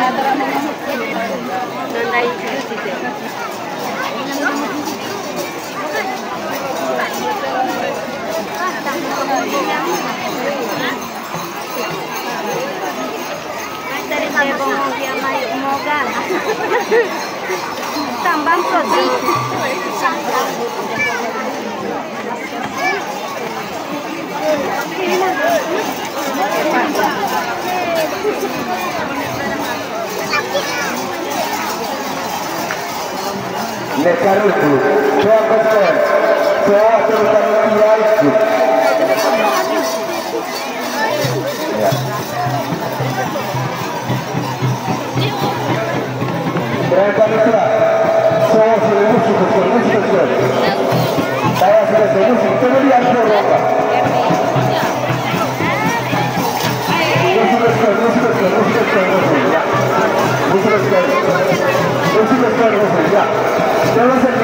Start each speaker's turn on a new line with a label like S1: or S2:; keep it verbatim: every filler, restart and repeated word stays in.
S1: Dari Cebong dia mayu mogan. Tambang protein.
S2: Lekaruku, Coakoten, Coa terutama Iaiku. Ya. Berapa meter? Saya sudah musuh kecil, musuh kecil. Saya sudah musuh, kemudian berapa? Musuh kecil, musuh kecil, musuh kecil, musuh ya. Musuh kecil, musuh kecil, musuh ya. Jangan